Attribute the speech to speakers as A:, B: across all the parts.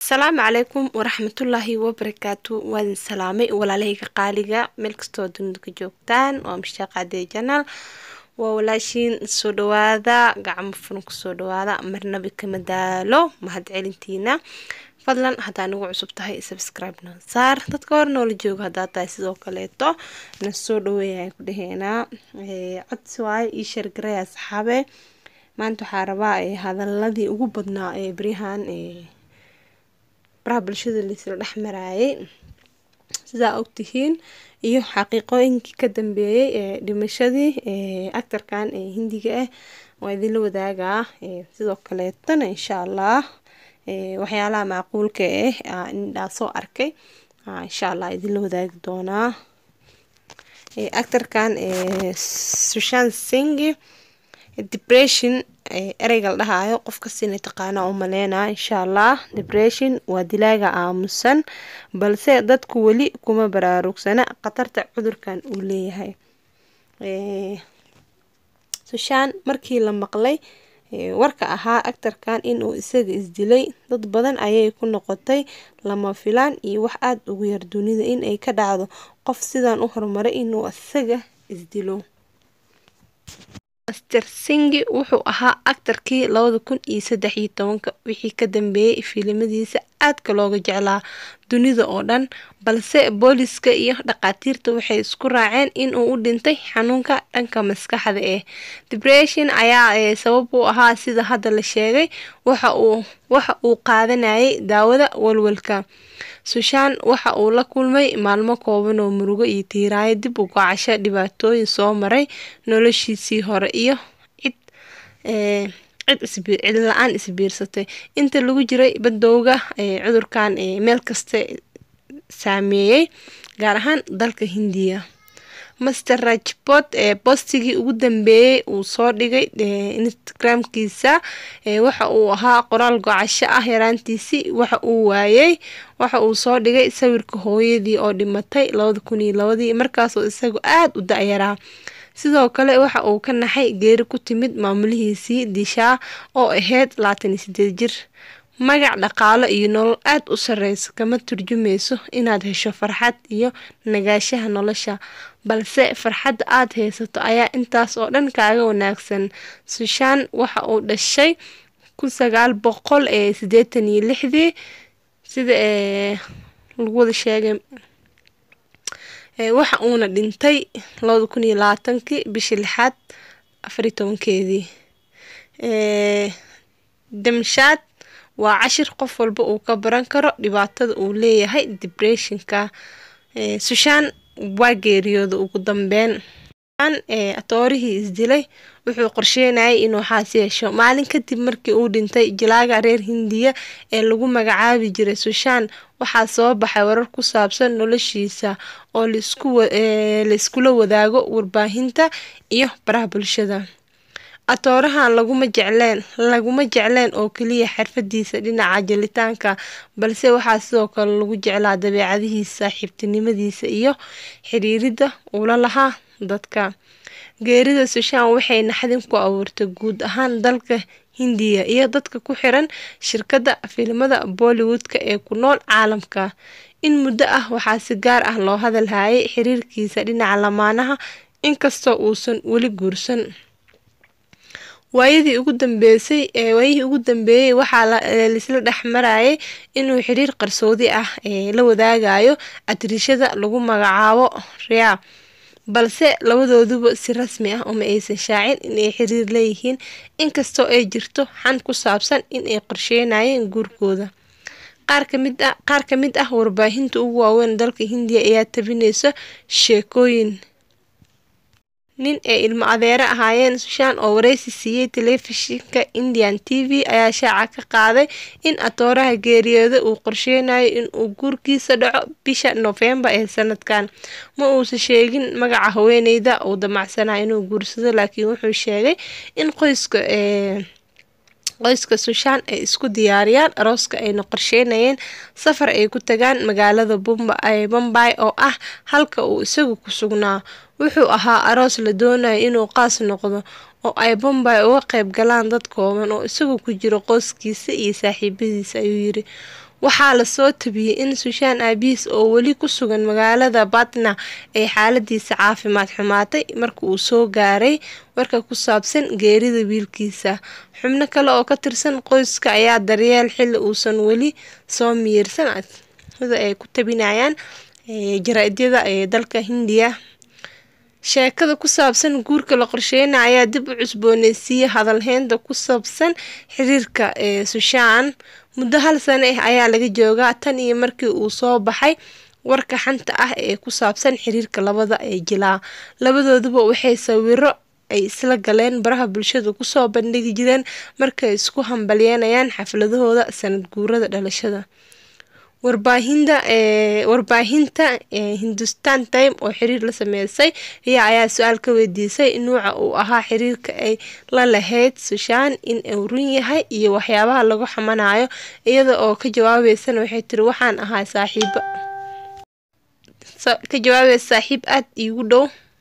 A: السلام عليكم ورحمة الله وبركاته وان سلامي ولا لهيك قاليقة ملكستو دندك جوكتان ومشتاق عدي جنال وولاشين سودوادا قعم فنك سودوادا مرنا بك مدالو مهد علنتينا فضلا حتى نوع عصبتها سبسكرايبنا صار تذكر نول جوج هذا تاسيسو كليتو نسودويا كدهنا عد سواي يشر قريا صحابي ما انتو حاربا هذا الذي وقبضنا بريهان baraha bulshada la dhaxmarayay sida ogtihiin iyo xaqiiqooyinkii ka dambeeyay dhimashadii actorkan Hindiga ah waa idin la wadaagaa sidoo kale tan insha Allah waxyaalaha macquulka ah indhaa soo arkay insha Allah idin la wadaagi doonaa actorkan Sushant Singh depression ereyga la dhahayo qofka sinay taqaana oo maleena insha Allah depression waa dilaaga aamusan balse dadku wali kuma baraarugsana qatarta cudurkan uu leeyahay Sushant markii la maqlay warka ahaa actorkan inuu isaga isdilay dad badan ayay ku noqotay lama filaan iyo wax aad ugu yar dunida in ay ka dhacdo qof sidan u horumaray inuu isaga isdilo Master Singh wuxuu ahaa actorkii 2013 wixii ka dambeeyay filimadiisa aadka looga jeclaa dunida oo dhan balse booliska iyo dhaqaatiirta waxay isku raaceen in uu u dhintay xanuunka dhanka maskaxda depression ayaa sabab u ahaa sida hadda la sheegay waxa uu qaadanayay daawada walwalka Sushant waxa uu la kulmay maalmo kooban oo murugo iyo tiiraay dib u gacasho dhibaatooyin soo maray noloshiisii hore iyo cid la'aan isbiirsatay inta lagu jiray badowga cudurkan meel kasta saameeyay gaar ahaan dalka Hindiya Master Rajput postigii ugu dambeeyay uu soo dhigay Instagram-kiisa waxa uu ahaa qoraal gocasho ah yaraantiisii waxa uu soo dhigay sawirka hooyadii oo dhimatay 2002 markaas oo isagu aad u da'yaraa sidoo kale waxa uu ka naxay geeri ku timid maamulihiisii Disha oo ahayd 28 jir magac dhaqaale iyo nolol aad u sareysa kama turjumayso inaad hesho farxad iyo nagaashaha nolosha balse farxad aad haysato ayaa intaas oo dhan kaaga wanaagsan Sushant waxa uu dhashay 1986 sida lagu wada sheegay waxa uu dhintay 2020 bishii 6 14keedii damshad waa cashir qof walba uu ka baran karo dhibaatada uu leeyahay depressionka Sushant waa geeriyooda ugu dambeyn atoorihii isdilay wuxuu qorsheynayay inuu xaas yeesho maalin kadib markii uu dhintay jilaaga reer Hindiya ee lagu magacaabi jiray Sushant waxaa soo baxay warar ku saabsan noloshiisa oo la iskula wadaago warbaahinta iyo baraha bulshada atoorahan laguma jecleen oo kaliya xirfadiisa dhinaca jelitaanka balse waxaa sidoo kale lagu jeclaa dabeecadihiisa saaxiibtinimadiisa iyo xiriirida uu la lahaa dadka geerida Sushant waxay naxdin ku abuurtay guud ahaan dalka Hindiya iyo dadka ku xiran shirkadda filimada Bollywood-ka ee ku nool caalamka in muddo ah waxaa si gaar ah loo hadalhayay xiriirkiisa dhinaca lamaanaha inkastoo uusan wali guursan waayihii ugu dambeeyay waxaa la isla dhaxmarayay inuu xiriir qarsoodi ah la wadaagayo atrishada lagu magacaabo Riya balse labadooduba si rasmi ah uma aysan shaacin in ay xiriir leeyihiin inkastoo ay jirto xan ku saabsan in ay qorsheynayeen guurkooda qaar ka mid ah warbaahinta ugu waaweyn dalka Hindiya ayaa tabinaysa sheekooyin nin ee ilmo adeer ahaayeen Sushant oo wareysi siiyay telefishinka Indian TV ayaa shaaca ka qaaday in atooraha geeriyooda uu qorsheynayo in uu guurkiisa dhaco bisha November ee sanadkan ma uusan sheegin magaca haweeneyda uu damacsanayo inuu guursado laakiin wuxuu sheegay in qoyska Sushant ay isku diyaariyaan arooska ayna qorsheynayeen safar ay ku tagaan magaalada Bombay oo ah halka uu isagu ku sugnaa wuxuu ahaa aroos la doonayo inuu qaas noqdo oo ay Bombay uga qayb galaan dad kooban oo isagu ku jiro qoyskiisa iyo saaxiibadiisa ayuu yiri waxaa lasoo tabiyey in Sushan aabihiis oo weli ku sugan magaalada Patna ay xaaladiisa caafimaad xumaatay marka uu soo gaaray warka ku saabsan geerida wiilkiisa. Xubno kale oo ka tirsan qoyska ayaa daryeel xilli uusan weli soo miyirsan sida ay ku tabinayaan jaraa'idyada dalka Hindiya. Sheekada ku saabsan guurka la qorsheynayo ayaa dib u cusboonaysiiyay hadalhaynta ku saabsan xiriirka Sushan. Muddo 1 sano ayaa laga joogaa tan iyo markii uu soo baxay warka xanta ah ee ku saabsan xiriirka labada jilaa. Labadooduba waxay sawiro ay isla galeen baraha bulshada ku soo bandhigi jireen markay isku hambalyeynayaan xafladahooda sanad guurada dhalashada. warbaahinta Hindustan Times oo xiriir la sameysay ayaa su'aal ka weydiisay nuuca uu ahaa xiriirka ay la lahayd Sushan in uu run yahay iyo waxyaabaha lagu xamanayo, iyada oo ka jawaabaysan waxay tiri waxaan ahaa saaxiib aad iigu dhow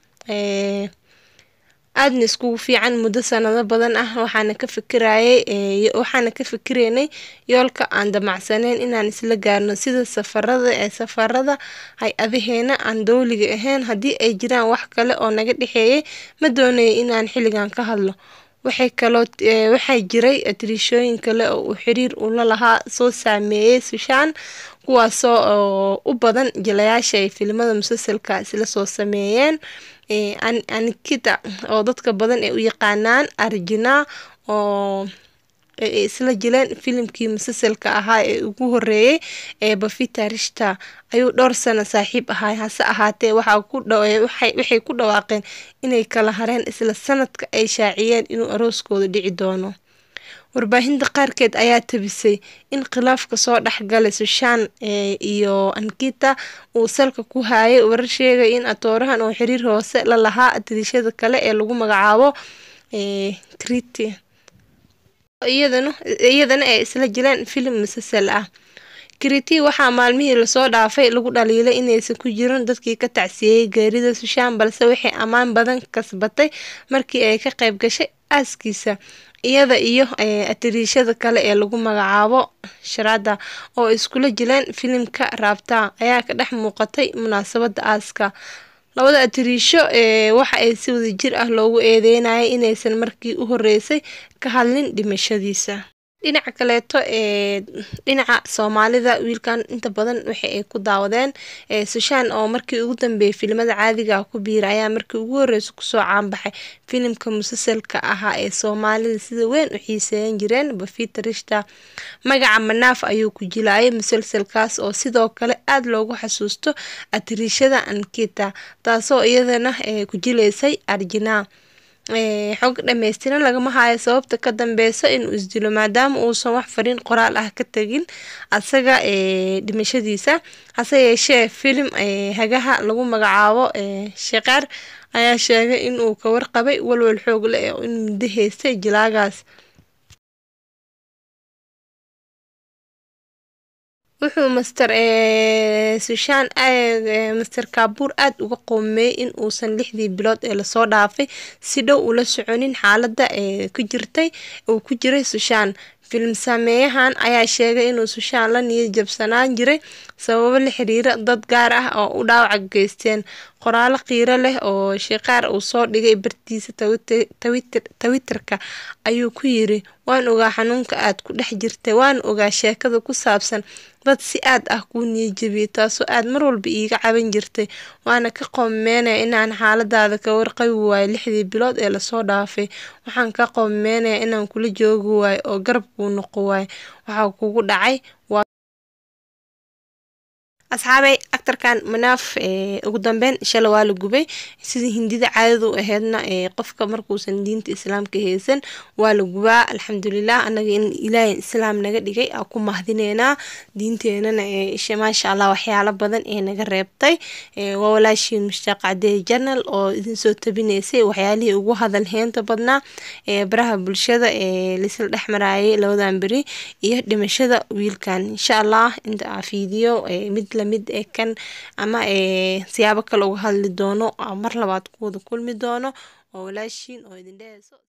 A: aadna iskugu fiican muddo sanado badan ah. waxaana ka fikiraynay yoolka aan damacsaneyn inaan isla gaarno sida safarada hay-adaheena aan dowliga ahayn. Haddii ay jiraan wax kale oo naga dhexeeyay, ma doonayo inaan xilligan ka hadlo. waxaa jiray tirishooyin kale oo uu xiriir ula lahaa soo saameeyay Sushan, kuwaasoo u badan jilayaasha ay filimada musalsalka isla soo sameeyeen. Anikita oo dadka badan ay u yaqaanaan Arjuna oo ay isla jileen filimkii musalsalka ahaa ee ugu horeeyay ee Bafita Rishta ayuu dhowr sano saaxiib ahaa. hase ahaatee waxay ku dhawaaqeen inay kala hareen isla sanadka ay shaaciyeen inuu arooskooda dhici doono. Warbaahinta qaarkeed ayaa tabisay in khilaafka soo dhexgalay Sushan iyo Anikita uu salka ku hayay warar sheegay in atoorahan oo xiriir hoose la lahaa tirishada kale ee lagu magacaabo Kriti iyadana ay isla jileen filim musalsal ah. Kriti waxaa maalmihii lasoo dhaafay lagu dhaliilay inaysan ku jirin dadkii ka tacsiyay geerida Sushan, balse waxay ammaan badan kasbatay markii ay ka qayb gashay aaskiisa. iyada iyo tirishada kale ee lagu magacaabo Shraddha oo iskula jileen filimka Rabta ayaa ka dhex muuqatay munaasabada aaska. Labada tirisho waxa ay si wadajir ah loogu eedeynayay inaysan markii u horeysay ka hadlin dhimashadiisa. dhinaca kaleeto dhinaca Soomaalida, wiilkan inta badan waxa ay ku daawadeen Sushan oo markii ugu dambeeyay filimada caadiga ah ku biiray ayaa markii ugu horeysay kusoo caanbaxay filimka musalsalka ahaa ee Soomaalida sida weyn u xiiseyn jireen Bafita Rishta. magaca Manaaf ayuu ku jilayay musalsalkaas oo sidoo kale aad loogu xasuusto atirishada Anikita, taasoo iyadana ku jilaysay Arjuna. xog dhameystiran lagama hayo sababta ka dambeysa inuu isdilo, maadaama uusan wax fariin qoraal ah ka tagin asaga dhimashadiisa. hase yeeshee filim hagaha lagu magacaabo Shekhar ayaa sheegay in uu ka warqabay walwal xoog leh oo in muddo haystay jilaagaas. wuxuu Master Kapoor aad uga qoomay in uusan 6dii bilood ee lasoo dhaafay si dhow ula soconin xaaladda uu ku jiray Sushan. filim sameeyahan ayaa sheegay inuu Sushan la niyad jabsanaan jiray sababo la xiriira dad gaar ah oo u dhaawac geysteen. qoraal qiiro leh oo Shekhar uu soo dhigay bartiisa Twitterka ayuu ku yiri, waan ogaa xanuunka aad ku dhex jirtay, waan ogaa sheekada ku saabsan dad si aad ah kuu niyad jabiyay, taasoo aad mar walba iiga caban jirtay. waana ka qoomeynaya inaan xaaladaada ka warqabi waayo 6dii bilood ee lasoo dhaafay. waxaan ka qoomeynaya inaan kula joogi waayo oo garab kuu noqon waayo. waxa kugu dhacay asxaabay. aktarkan Manaaf ugu dambeyn shalay waa la gubay sidii Hindida caadadu ahaydna qofka markuusan diinta islaamka haysan waa la gubaa. alxamdulilah anaga in ilaahay islaam naga dhigay aan ku mahdineynaa. diinteenana maasha Allah waxyaalo badan ee naga reebtay. waa walaashiin Mushtaaq Cadeey Channel oo idin soo tabinaysay waxyaalihii ugu hadal heenta badnaa baraha bulshada lisla dhexmarayay labadan beri iyo dhimashada wiilkan. insha Allah inta fiidiyo mid lamid kan ama siyaabo kale uga hadli doono mar labaad ku wada kulmi doono. waa walaashiin oo idin dhehayso